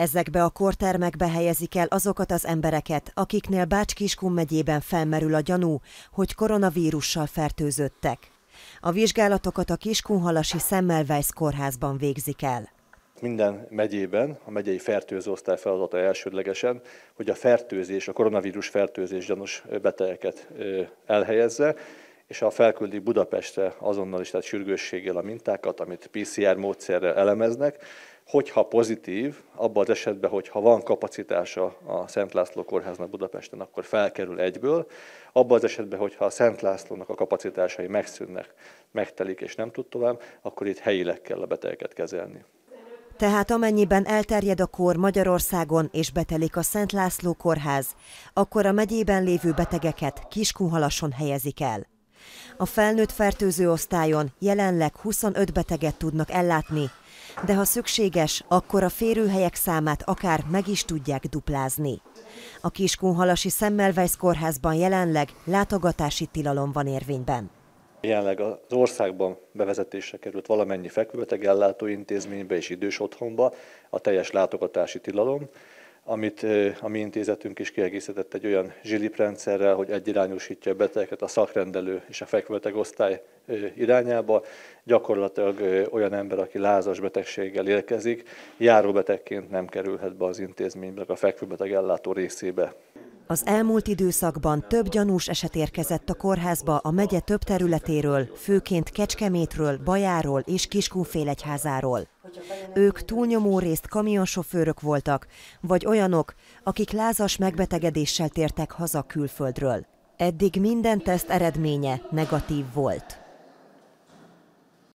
Ezekbe a kórtermekbe helyezik el azokat az embereket, akiknél Bács-Kiskun megyében felmerül a gyanú, hogy koronavírussal fertőzöttek. A vizsgálatokat a Kiskunhalasi Semmelweis kórházban végzik el. Minden megyében a megyei fertőzőosztály feladata elsődlegesen, hogy a koronavírus fertőzés gyanús betegeket elhelyezze, és felküldi Budapestre azonnal is, tehát sürgősséggel a mintákat, amit PCR módszerrel elemeznek. Hogyha pozitív, abban az esetben, hogyha van kapacitása a Szent László kórháznak Budapesten, akkor felkerül egyből. Abban az esetben, hogyha a Szent Lászlónak a kapacitásai megszűnnek, megtelik és nem tud tovább, akkor itt helyileg kell a betegeket kezelni. Tehát amennyiben elterjed a kór Magyarországon és betelik a Szent László kórház, akkor a megyében lévő betegeket Kiskunhalason helyezik el. A felnőtt fertőzőosztályon jelenleg 25 beteget tudnak ellátni, de ha szükséges, akkor a férőhelyek számát akár meg is tudják duplázni. A Kiskunhalasi Semmelweis kórházban jelenleg látogatási tilalom van érvényben. Jelenleg az országban bevezetésre került valamennyi fekvőbeteg ellátó intézménybe és idős otthonba a teljes látogatási tilalom, amit a mi intézetünk is kiegészített egy olyan zsiliprendszerrel, hogy egyirányosítja a betegeket a szakrendelő és a fekvőbeteg osztály irányába. Gyakorlatilag olyan ember, aki lázas betegséggel érkezik, járóbetegként nem kerülhet be az intézménybe, a fekvőbeteg ellátó részébe. Az elmúlt időszakban több gyanús eset érkezett a kórházba a megye több területéről, főként Kecskemétről, Bajáról és Kiskunfélegyházáról. Ők túlnyomó részt kamionsofőrök voltak, vagy olyanok, akik lázas megbetegedéssel tértek haza külföldről. Eddig minden teszt eredménye negatív volt.